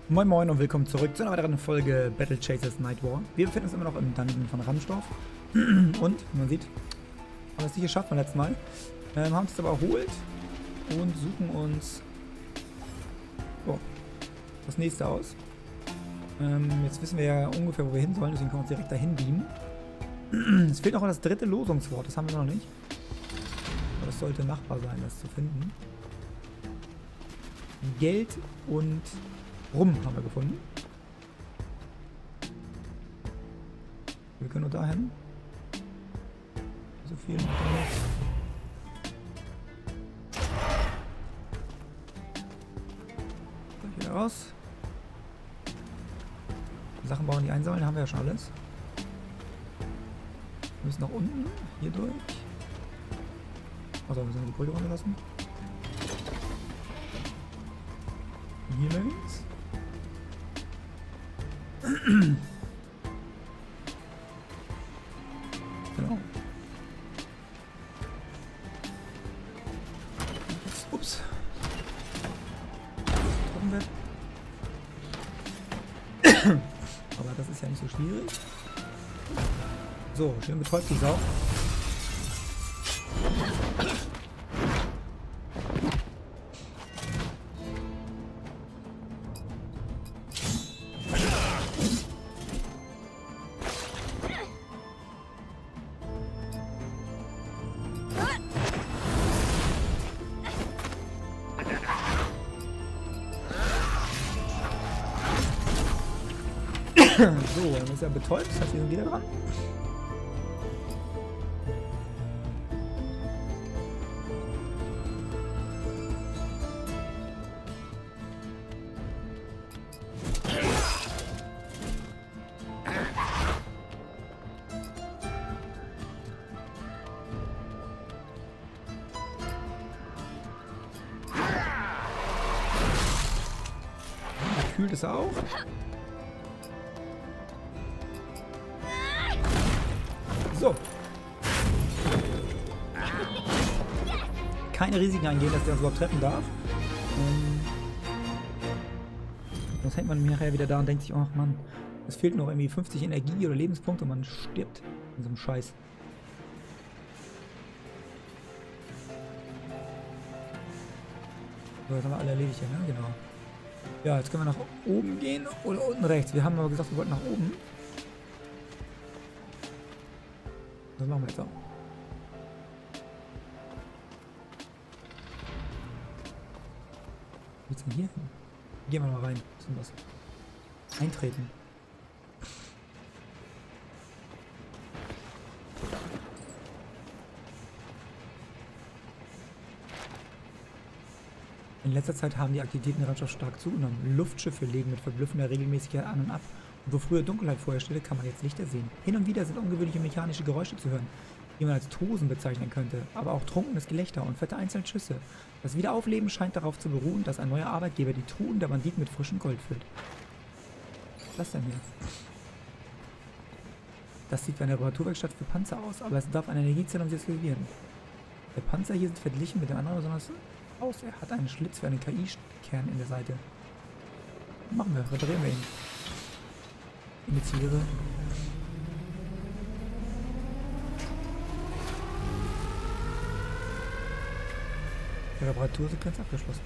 Moin Moin und willkommen zurück zu einer weiteren Folge Battle Chasers Night War. Wir befinden uns immer noch im Dungeon von Ramsdorf. Und, wie man sieht, haben wir es nicht geschafft beim letzten Mal. Haben es aber erholt und suchen uns das nächste aus. Jetzt wissen wir ja ungefähr, wo wir hin sollen, deswegen können wir uns direkt dahin beamen. Es fehlt noch das dritte Losungswort, das haben wir noch nicht. Aber das sollte machbar sein, das zu finden. Geld und Rum haben wir gefunden. Wir können nur dahin. So viel noch nicht. Gleich wieder raus. Sachen bauen, die einsammeln, haben wir ja schon alles. Wir müssen nach unten, hier durch. Also müssen wir die Brücke runterlassen. Hier links. Genau. Ups. Trockenbett. Aber das ist ja nicht so schwierig. So, schön betäubt die Sau. So, dann ist er betäubt, das heißt, wir sind wieder dran. Kühlt es auch. So. Keine Risiken eingehen, dass der uns überhaupt treffen darf. Sonst hängt man nachher wieder da und denkt sich, ach Mann, es fehlt noch irgendwie 50 Energie oder Lebenspunkte und man stirbt in so einem Scheiß. So, jetzt haben wir alle erledigt hier, ne? Genau. Ja, jetzt können wir nach oben gehen oder unten rechts. Wir haben aber gesagt, wir wollten nach oben. Das machen wir jetzt auch. Wo geht's denn hier hin? Gehen wir mal rein. Was ist denn das? Eintreten. In letzter Zeit haben die Aktivitäten der Landschaft stark zugenommen. Luftschiffe legen mit verblüffender Regelmäßigkeit an und ab. Und wo früher Dunkelheit vorherrschte, kann man jetzt Lichter sehen. Hin und wieder sind ungewöhnliche mechanische Geräusche zu hören, die man als Tosen bezeichnen könnte, aber auch trunkenes Gelächter und fette einzelne Schüsse. Das Wiederaufleben scheint darauf zu beruhen, dass ein neuer Arbeitgeber die Truhen der Banditen mit frischem Gold füllt. Was denn hier? Das sieht wie eine Reparaturwerkstatt für Panzer aus, aber es bedarf einer Energiezelle, um sie zu aktivieren. Der Panzer hier sind verglichen mit dem anderen besonders aus. Er hat einen Schlitz für einen KI-Kern in der Seite. Machen wir, reparieren wir ihn. Initiiere. Die Reparatursequenz abgeschlossen.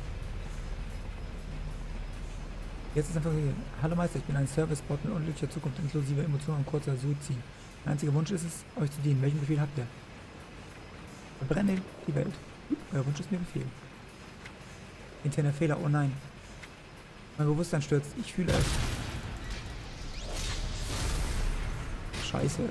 Jetzt ist einfach so: Hallo Meister, ich bin ein Servicebot mit unglücklicher Zukunft inklusive Emotionen und kurzer Suizid. Mein einziger Wunsch ist es, euch zu dienen. Welchen Befehl habt ihr? Verbrenne die Welt. Euer Wunsch ist mir Befehl. Interner Fehler, oh nein. Mein Bewusstsein stürzt, ich fühle es. Scheiße.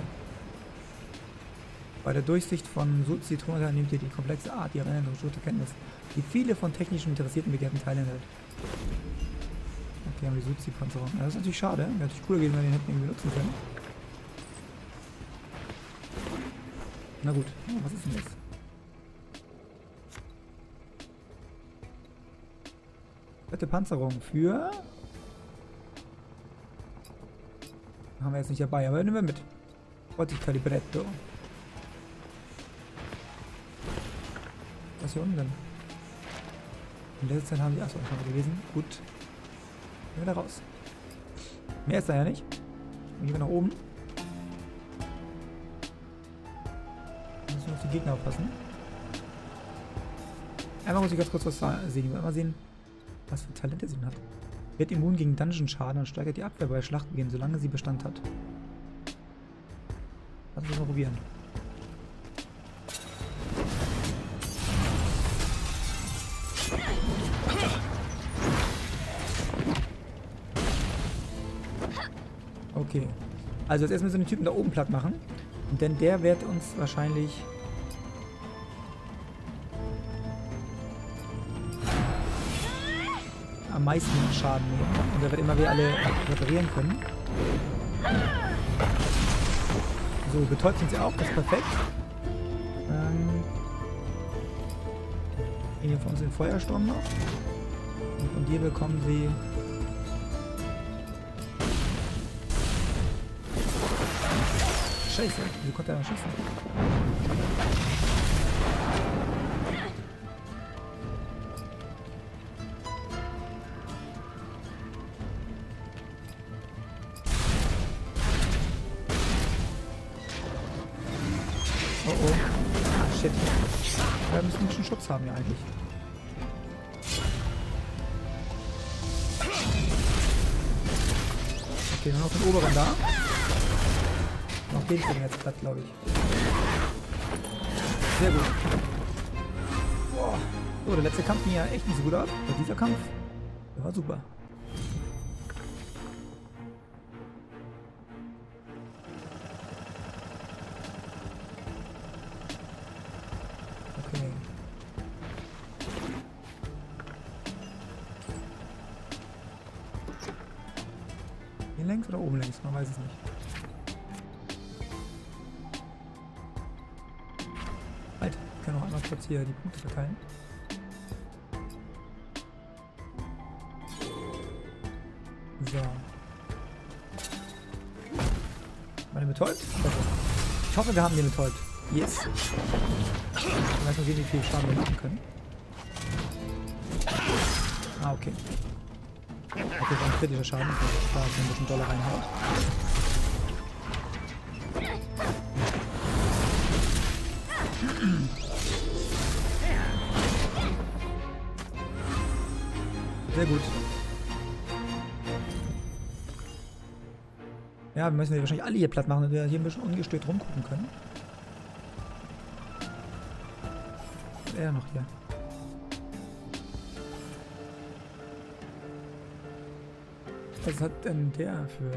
Bei der Durchsicht von Zitronen nehmt ihr die komplexe Art ihrer Erinnerung zur Kenntnis, die viele von technischen Interessierten begehrten Teilen enthält. Okay, haben die Suzi-Panzerung. Ja, das ist natürlich schade. Wäre natürlich cooler gewesen, wenn wir den hätten irgendwie benutzen können. Na gut, was ist denn jetzt? Fette Panzerung für... Haben wir jetzt nicht dabei, aber nehmen wir mit. Calibretto. Was hier unten denn? In letzter Zeit haben die... Achso, ich habe gelesen. Gut. Gehen wir da raus. Mehr ist da ja nicht. Dann gehen wir nach oben. Dann müssen wir auf die Gegner aufpassen. Einmal muss ich ganz kurz was sehen. Ich will einmal sehen, was für Talente sie hat. Wird immun gegen Dungeon-Schaden und steigert die Abwehr bei Schlachtbeginn, solange sie Bestand hat. Lass uns mal probieren. Okay. Also jetzt erstmal so den Typen da oben platt machen. Denn der wird uns wahrscheinlich... am meisten Schaden nehmen. Und da wird immer wieder alle reparieren können. So, betäubt sind sie auch. Das ist perfekt. Hier von uns den Feuersturm noch. Und von dir bekommen sie... Scheiße, wie konnte er noch schießen? Oh oh. Ah, shit. Wir müssen ein bisschen Schutz haben ja eigentlich. Okay, nur noch den oberen da. Noch den kriegen wir jetzt platt, glaube ich. Sehr gut. Boah. So, der letzte Kampf ging ja echt nicht so gut ab. Aber dieser Kampf, der war super. Okay. Hier längs oder oben längs? Man weiß es nicht. Halt, ich kann noch einmal kurz hier die Punkte verteilen. So. Mal den betäubt? Ich hoffe, wir haben den betäubt. Yes. Ich weiß noch, wie viel Schaden wir machen können. Ah, okay. Okay, das ist ein kritischer Schaden, da ein bisschen doller reinhaut. Sehr gut. Ja, wir müssen die wahrscheinlich alle hier platt machen, damit wir hier ein bisschen ungestört rumgucken können. Was ist er noch hier? Was hat denn der für...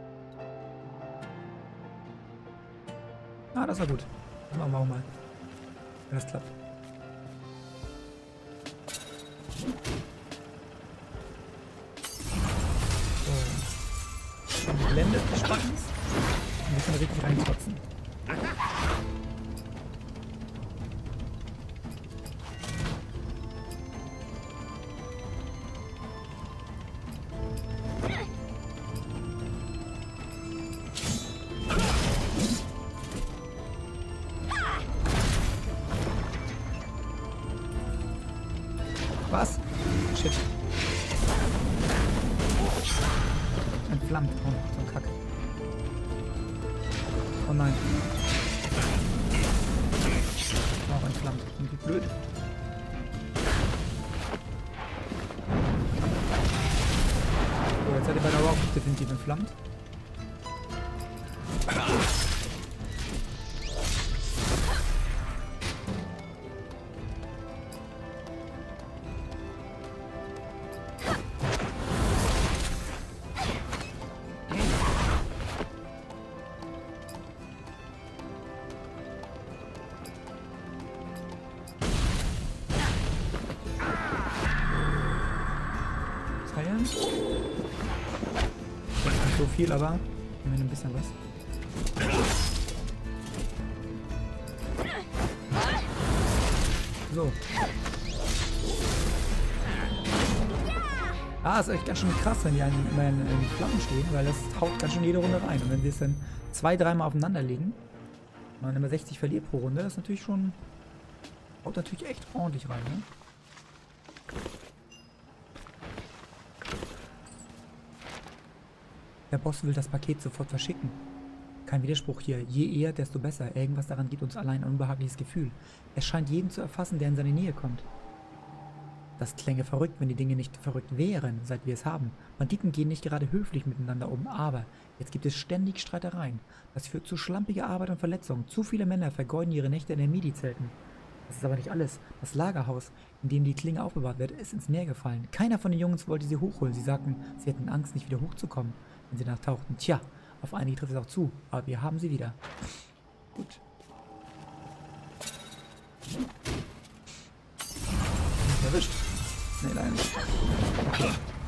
Ah, das war gut. Das machen wir auch mal. Wenn das klappt. So. Die Blende des Spackens. Und wir können richtig reinkotzen. Was? Shit. Entflammt. Oh, so ein Kack. Oh nein. Auch entflammt. Und wie blöd. So, jetzt hat er bei der Rock definitiv entflammt. Nicht so viel, aber immerhin ein bisschen was. So. Ah, ist echt ganz schön krass, wenn die immer in Flammen stehen, weil das haut ganz schön jede Runde rein. Und wenn wir es dann 2-3 Mal aufeinander legen, und man immer 60 verliert pro Runde, das ist natürlich schon... haut natürlich echt ordentlich rein, ne? Der Boss will das Paket sofort verschicken. Kein Widerspruch hier. Je eher, desto besser. Irgendwas daran gibt uns allein ein unbehagliches Gefühl. Es scheint jeden zu erfassen, der in seine Nähe kommt. Das klänge verrückt, wenn die Dinge nicht verrückt wären, seit wir es haben. Banditen gehen nicht gerade höflich miteinander um, aber jetzt gibt es ständig Streitereien. Das führt zu schlampiger Arbeit und Verletzungen. Zu viele Männer vergeuden ihre Nächte in den Midi-Zelten. Das ist aber nicht alles. Das Lagerhaus, in dem die Klinge aufbewahrt wird, ist ins Meer gefallen. Keiner von den Jungs wollte sie hochholen. Sie sagten, sie hätten Angst, nicht wieder hochzukommen, wenn sie nachtauchten. Tja, auf einige trifft es auch zu, aber wir haben sie wieder. Gut. Nicht erwischt. Nee, leider nicht. Okay.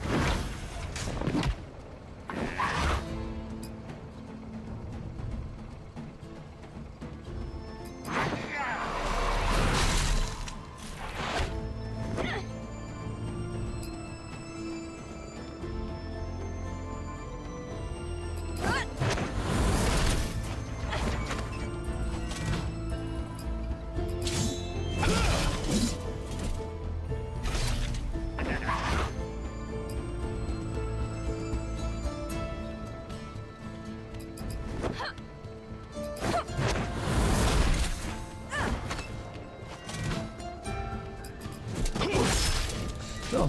So.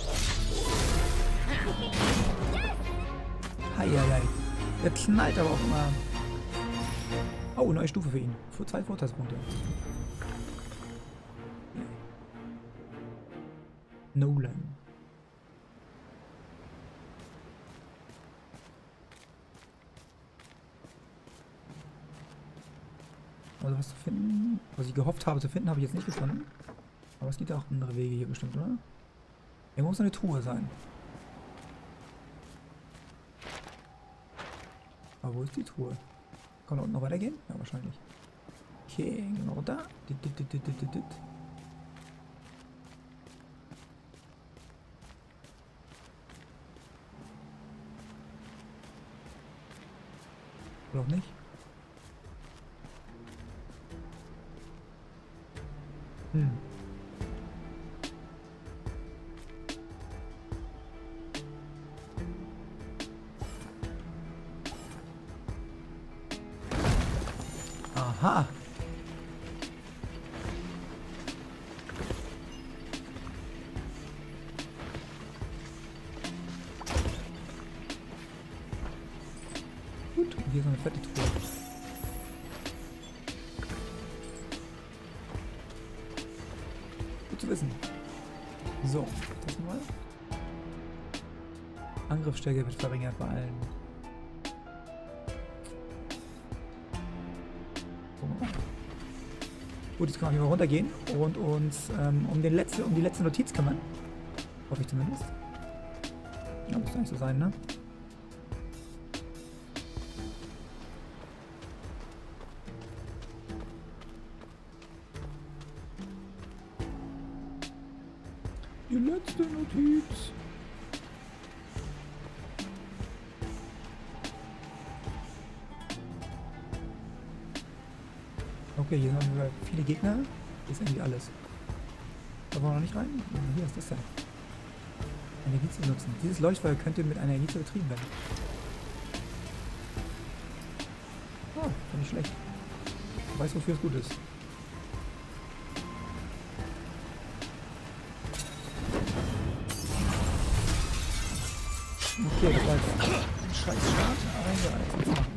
Heieiei. Der knallt aber auch immer. Oh, neue Stufe für ihn. Für 2 Vorteilspunkte. Nolan. Also was zu finden, was ich gehofft habe zu finden, habe ich jetzt nicht gefunden. Aber es gibt auch andere Wege hier bestimmt, oder? Hier muss eine Truhe sein. Aber wo ist die Truhe? Kann da unten noch weitergehen? Ja, wahrscheinlich. Okay, gehen wir runter. Oder auch nicht? Aha. Gut, und hier ist eine fette Truhe. Gut zu wissen. So, das mal. Angriffsstärke wird verringert bei allen. Gut, jetzt können wir hier mal runtergehen und uns um die letzte Notiz kümmern. Hoffe ich zumindest. Ja, muss doch nicht so sein, ne? Die letzte Notiz. Okay, hier haben wir viele Gegner. Hier ist irgendwie alles. Da wollen wir noch nicht rein? Hier ist das denn. Energie zu nutzen. Dieses Leuchtfeuer könnte mit einer Energie betrieben werden. Oh, finde ich schlecht. Ich weiß, wofür es gut ist. Okay, das war jetzt ein scheiß Start, aber ja, jetzt wird's machen.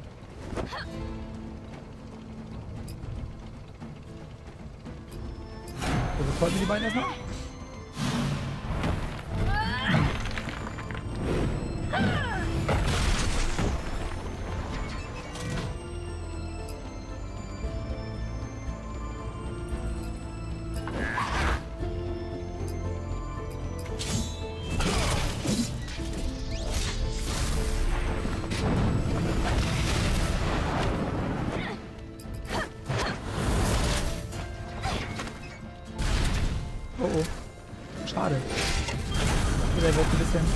Folgen wir die beiden erstmal? Oh oh. Schade. Der wird ein bisschen.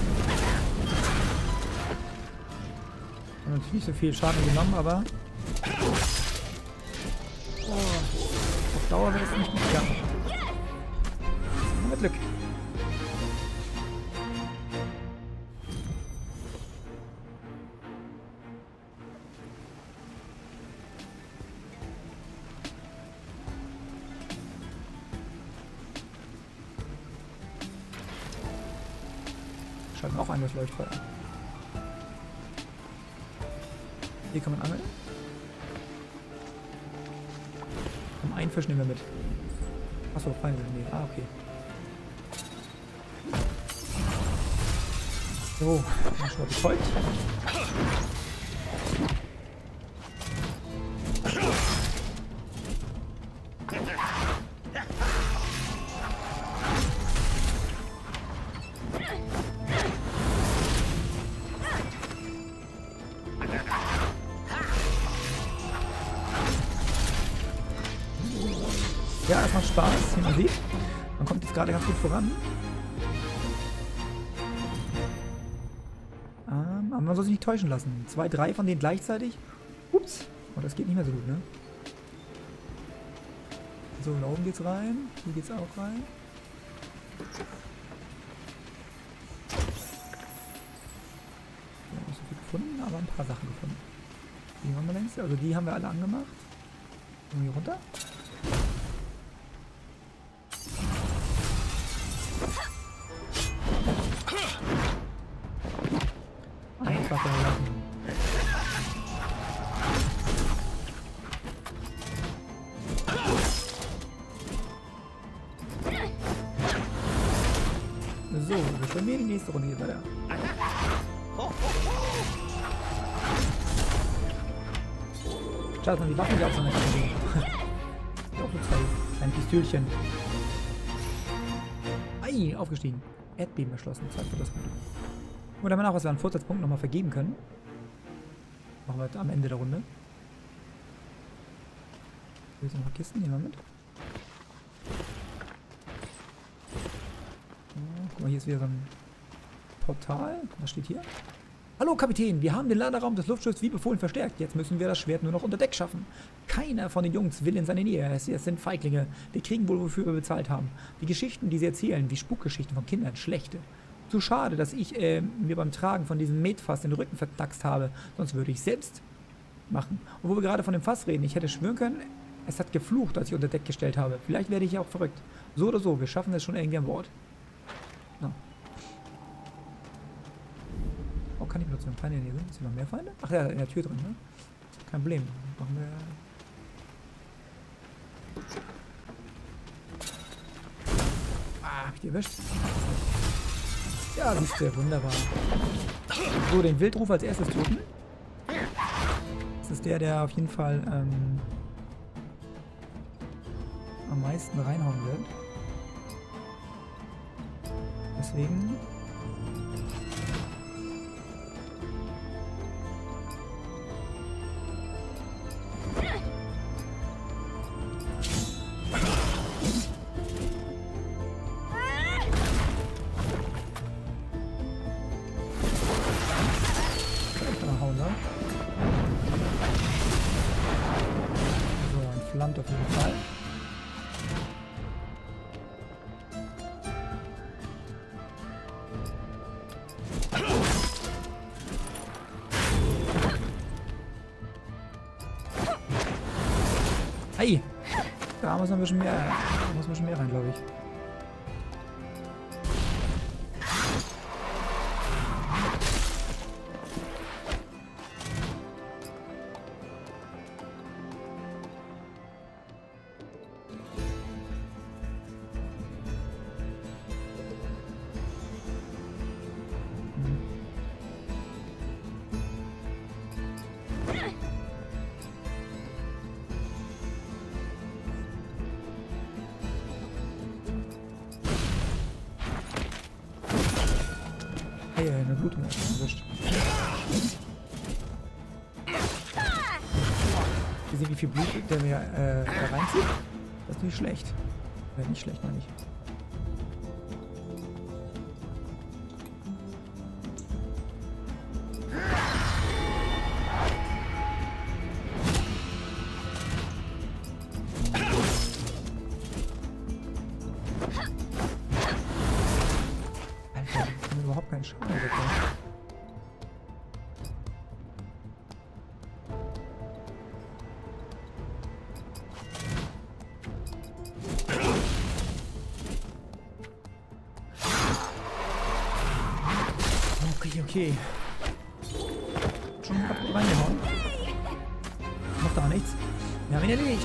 Hat natürlich nicht so viel Schaden genommen, aber. Oh. Auf Dauer wird es nicht gut klappen. Mit Glück. Noch ein das Leuchtfeuer. Hier kann man angeln. Komm, einen Fisch nehmen wir mit. Achso, Feinde. Nee, okay. So, dann schon mal betäubt. Ja, es macht Spaß, wie man sieht. Man kommt jetzt gerade ganz gut voran. Aber man soll sich nicht täuschen lassen. 2, 3 von denen gleichzeitig. Ups. Oh, das geht nicht mehr so gut, ne? So, da oben geht's rein. Hier geht's auch rein. Ja, nicht so viel gefunden, aber ein paar Sachen gefunden. Die haben wir längst. Also die haben wir alle angemacht. Und hier runter. Einfach da lassen. So, wir stellen mir die nächste Runde hier weiter. Schade, dass man die Waffen hier auseinander kann. Hier auch so 2 kleine Pistölchen. Ei, aufgestiegen. Erdbeben erschlossen. Zeit für das gut. Und dann haben wir noch, was wir an Vorsatzpunkten nochmal vergeben können. Machen wir am Ende der Runde. Hier sind noch ein paar Kisten, nehmen wir mit. Guck mal, hier ist wieder so ein Portal. Was steht hier? Hallo Kapitän, wir haben den Laderaum des Luftschiffs wie befohlen verstärkt. Jetzt müssen wir das Schwert nur noch unter Deck schaffen. Keiner von den Jungs will in seine Nähe. Es sind Feiglinge. Wir kriegen wohl, wofür wir bezahlt haben. Die Geschichten, die sie erzählen, wie Spukgeschichten von Kindern, schlechte. Zu schade, dass ich mir beim Tragen von diesem Metfass den Rücken verknackst habe. Sonst würde ich selbst machen. Und wo wir gerade von dem Fass reden, ich hätte schwören können, es hat geflucht, als ich unter Deck gestellt habe. Vielleicht werde ich ja auch verrückt. So oder so, wir schaffen es schon irgendwie an Bord. No. Oh, kann ich benutzen, wenn Feinde hier sind? Sind noch mehr Feinde? Ach ja, in der Tür drin, ne? Kein Problem. Machen wir... Ah, hab ich die erwischt? Ja, siehst du, wunderbar. So, den Wildruf als erstes töten. Das ist der auf jeden Fall am meisten reinhauen wird. Deswegen... Land auf jeden Fall. Ei! Da muss man ein bisschen mehr, rein, glaube ich. Hey, eine Blutung erwischt. Wir sehen, wie viel Blut der mir reinzieht. Das ist nicht schlecht. Nicht schlecht, meine ich. Überhaupt keinen Schaden bekommen. Okay. Schon kaputt reingehauen. Macht auch nichts. Wir haben ihn erledigt.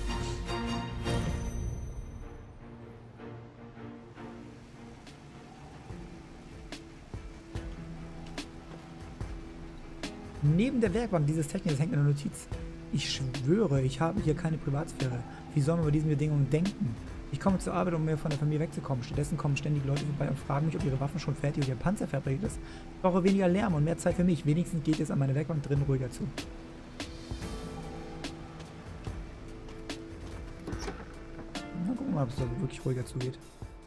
Neben der Werkbank dieses Technikers hängt eine Notiz. Ich schwöre, ich habe hier keine Privatsphäre. Wie soll man über diese Bedingungen denken? Ich komme zur Arbeit, um mir von der Familie wegzukommen. Stattdessen kommen ständig Leute vorbei und fragen mich, ob ihre Waffen schon fertig und ihr Panzer fabriziert ist. Ich brauche weniger Lärm und mehr Zeit für mich. Wenigstens geht es an meiner Werkbank drin ruhiger zu. Na, gucken wir mal, ob es da wirklich ruhiger zugeht.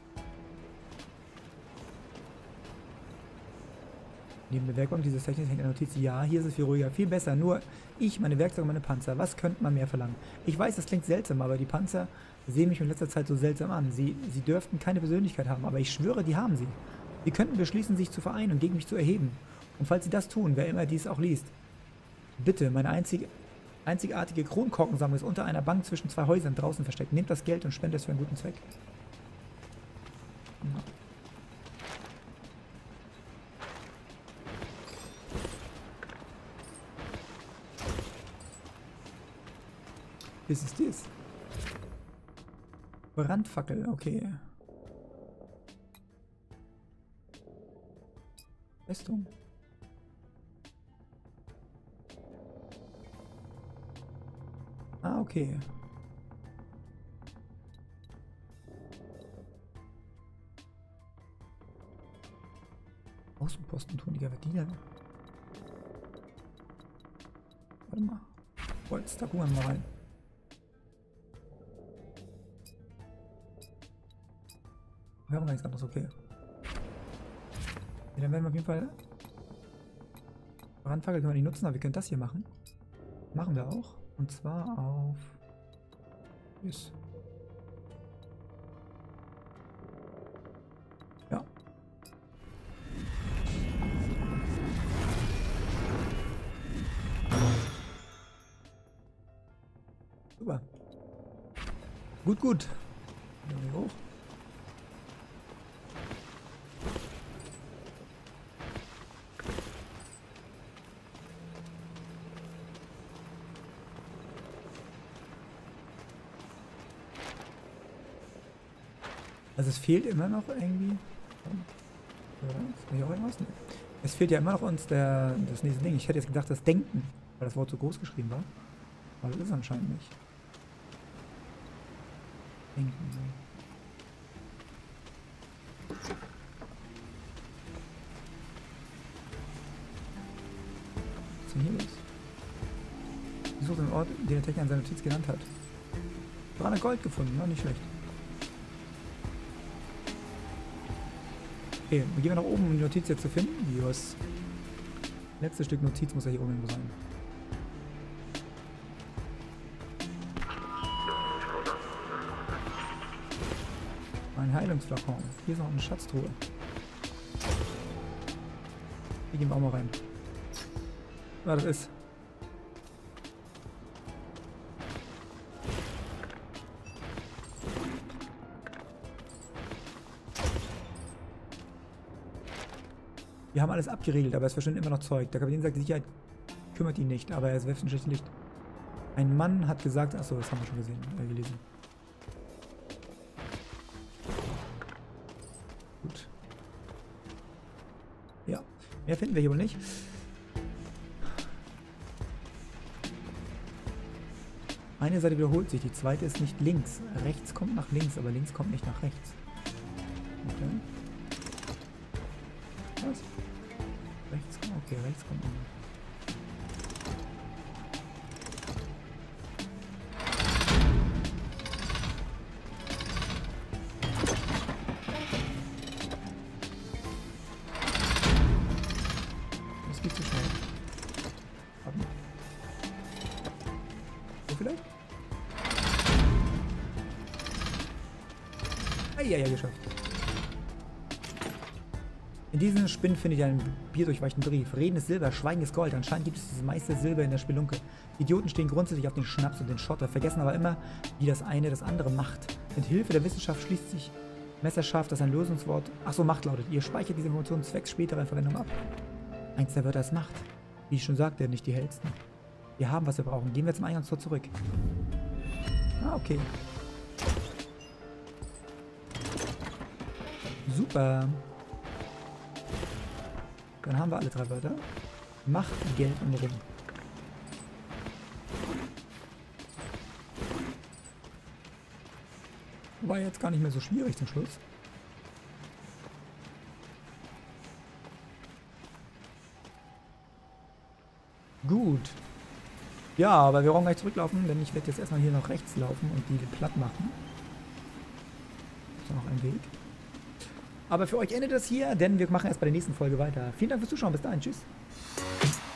Neben der Werkbank dieses Technikers hängt eine Notiz. Ja, hier ist es viel ruhiger, viel besser. Nur ich, meine Werkzeuge, meine Panzer. Was könnte man mehr verlangen? Ich weiß, das klingt seltsam, aber die Panzer sehen mich in letzter Zeit so seltsam an. Sie dürften keine Persönlichkeit haben, aber ich schwöre, die haben sie. Sie könnten beschließen, sich zu vereinen und gegen mich zu erheben. Und falls sie das tun, wer immer dies auch liest, bitte, meine einzigartige Kronkorkensammlung ist unter einer Bank zwischen zwei Häusern draußen versteckt. Nehmt das Geld und spendet es für einen guten Zweck. Ja. Was ist das? Brandfackel, okay. Festung. Ah, okay. Außenposten tun die Gardinen. Warte mal. Holz, da gucken wir mal rein. Wir haben gar nichts anderes, okay. Ja, dann werden wir auf jeden Fall... Brandfackel können wir nicht nutzen, aber wir können das hier machen. Machen wir auch. Und zwar auf... Yes. Ja. Super. Gut, gut. Hier hoch. Also es fehlt immer noch irgendwie... Ist auch irgendwas? Nee. Es fehlt ja immer noch uns das nächste Ding. Ich hätte jetzt gedacht, das Denken, weil das Wort so groß geschrieben war. Aber das ist anscheinend nicht. Denken. Was ist denn hier los? Ich suche den Ort, den der Techniker in seiner Notiz genannt hat. 300 Gold gefunden, ne? Nicht schlecht. Okay, wir gehen nach oben, um die Notiz jetzt zu finden. Yes. Letztes Stück Notiz muss ja hier oben irgendwo sein. Ein Heilungsflakon. Hier ist noch eine Schatztruhe. Hier gehen wir auch mal rein. Ja, das ist. Wir haben alles abgeriegelt, aber es verschwindet immer noch Zeug. Der Kapitän sagt, die Sicherheit kümmert ihn nicht, aber er ist wirft ein schlechtes Licht. Ein Mann hat gesagt, achso, das haben wir schon gesehen, gelesen. Gut. Ja, mehr finden wir hier wohl nicht. Eine Seite wiederholt sich, die zweite ist nicht links. Rechts kommt nach links, aber links kommt nicht nach rechts. Okay. Was? Rechts kommt, okay, rechts kommt. Das geht zu schnell. Warte mal. So vielleicht? Ja, geschafft. In diesem Spind findet ihr einen bierdurchweichten Brief. Reden ist Silber, Schweigen ist Gold. Anscheinend gibt es das meiste Silber in der Spelunke. Idioten stehen grundsätzlich auf den Schnaps und den Schotter, vergessen aber immer, wie das eine das andere macht. Mit Hilfe der Wissenschaft schließt sich messerscharf, dass ein Lösungswort... Achso, Macht lautet. Ihr speichert diese Informationen zwecks späterer Verwendung ab. Eins der Wörter ist Macht. Wie ich schon sagte, nicht die hellsten. Wir haben, was wir brauchen. Gehen wir zum Eingangstor zurück. Ah, okay. Super. Dann haben wir alle 3 Wörter. Macht, Geld und Ruhm. War jetzt gar nicht mehr so schwierig zum Schluss. Gut. Ja, aber wir brauchen gleich zurücklaufen, denn ich werde jetzt erstmal hier nach rechts laufen und die platt machen. Ist noch ein Weg. Aber für euch endet das hier, denn wir machen erst bei der nächsten Folge weiter. Vielen Dank fürs Zuschauen. Bis dahin. Tschüss.